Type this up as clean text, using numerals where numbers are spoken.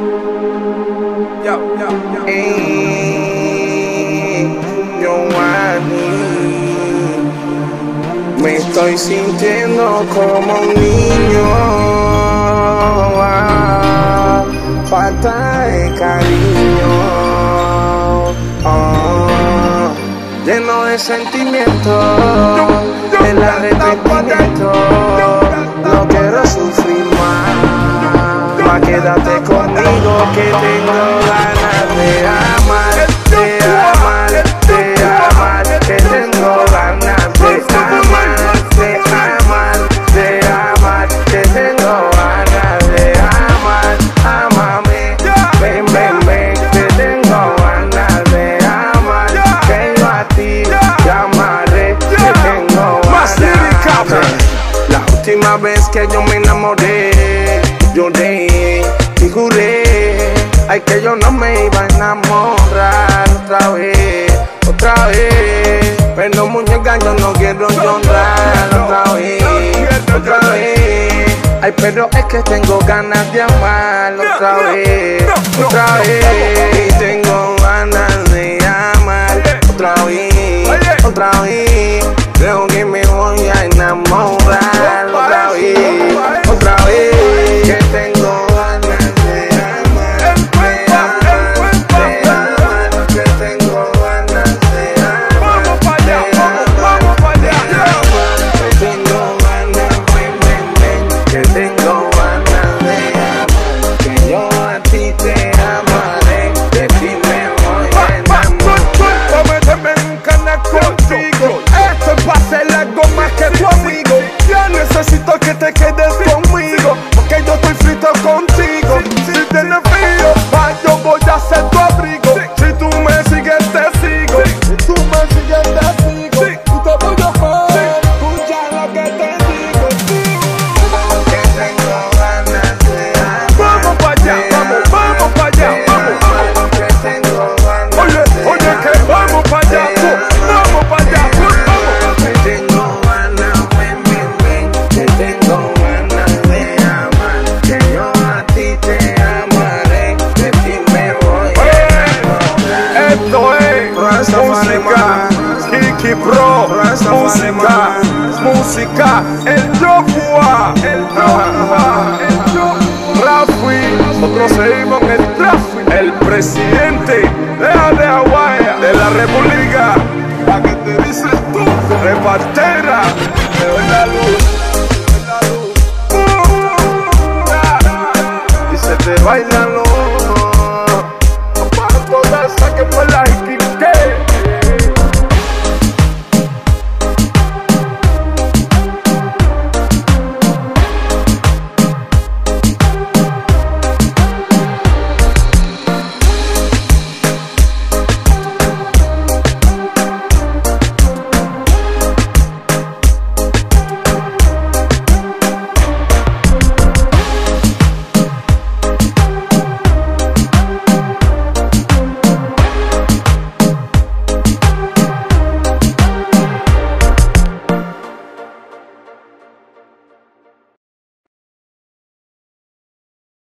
Me estoy sintiendo como un niño, falta de cariño, lleno de sentimientos, el arrepentimiento, no quiero sufrir más, quédate conmigo que tengo ganas de amar, de amar, de amar, que tengo ganas de amar, de amar, de amar, que tengo ganas de amar, amame, ven, ven, ven, que tengo ganas de amar, que yo a ti te amaré, que tengo ganas. La última vez que yo me enamoré, lloré y juré, ay, que yo no me iba a enamorar otra vez, pero muñeca yo no quiero llorar otra vez, ay, pero es que tengo ganas de amar otra vez, y tengo ganas de amar otra vez, creo que me voy a enamorar otra vez, que tengo ganas de amar, que tengo ganas de amar, vamos para allá, que tengo ganas, que tengo ganas de amar, que yo a ti te amaré, de ti me voy a enamorar. Méteme en cana contigo, esto es para hacer algo más que tu amigo. Yo necesito que te quedes conmigo, porque yo estoy frito contigo. Si tienes frío, yo voy a ser tu abrigo. Si tú me sigues, te sigo. Si tú me sigues, te sigo. Y te voy a amar, escucha lo que te digo. Que tengo ganas de amar. Vamos para allá, vamos para allá, vamos. Que tengo ganas. Oye, que vamos para allá, vamos para allá, vamos. Que tengo ganas, que tengo ganas de amar, que yo a ti te amaré, de ti me voy a enamorar. Esto es música, Kiki Pro, música, el Joshua, Rafi, nosotros seguimos en el tráfico, el presidente de Hawái, de la República, ¿a qué te dices tú? Repartera, te doy la luz. Y se te baila lo para todas, que por la